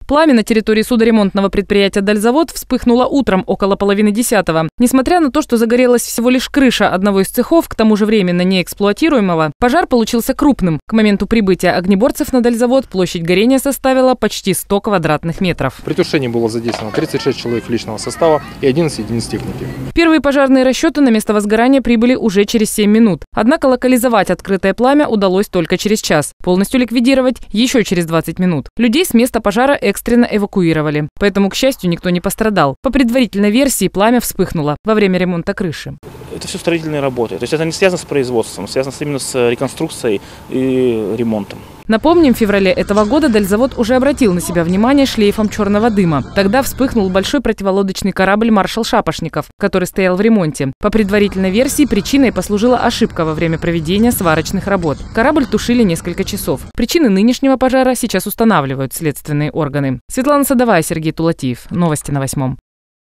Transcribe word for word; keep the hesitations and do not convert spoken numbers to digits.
Пламя на территории судоремонтного предприятия «Дальзавод» вспыхнуло утром около половины десятого. Несмотря на то, что загорелась всего лишь крыша одного из цехов, к тому же временно неэксплуатируемого, пожар получился крупным. К моменту прибытия огнеборцев на «Дальзавод» площадь горения составила почти сто квадратных метров. При тушении было задействовано тридцать шесть человек личного состава и одиннадцать единиц техники. Первые пожарные расчеты на место возгорания прибыли уже через семь минут. Однако локализовать открытое пламя удалось только через час. Полностью ликвидировать еще через двадцать минут. Людей с места пожара экстренно эвакуировали. Поэтому, к счастью, никто не пострадал. По предварительной версии, пламя вспыхнуло во время ремонта крыши. Это все строительные работы. То есть это не связано с производством, связано именно с реконструкцией и ремонтом. Напомним, в феврале этого года «Дальзавод» уже обратил на себя внимание шлейфом черного дыма. Тогда вспыхнул большой противолодочный корабль «Маршал Шапошников», который стоял в ремонте. По предварительной версии, причиной послужила ошибка во время проведения сварочных работ. Корабль тушили несколько часов. Причины нынешнего пожара сейчас устанавливают следственные органы. Светлана Садовая, Сергей Тулатиев. Новости на восьмом.